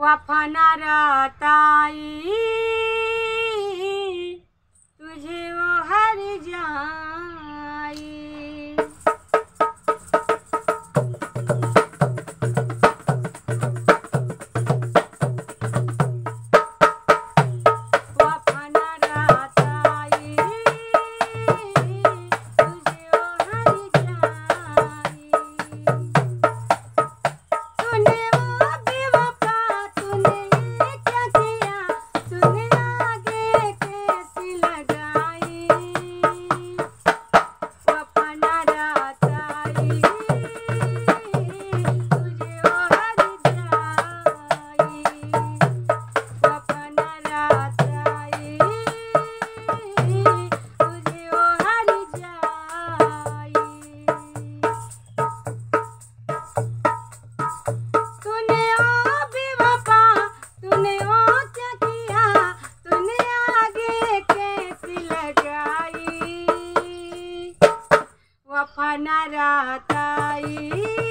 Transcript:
वफा न रहताई तुझे वो हर जाई। वफा न रहताई तुझे वो हर जाई। तूने वो बेवफा तूने ये क्या किया, तूने आगे कैसी लगाई। वफा न रहताई तुझे वो हर जाई। वफा न रहताई तुझे वो हर जाई। तूने ओ बेवफा तूने ओ क्या किया, तूने आगे कैसी लगाई। वफा न रहताई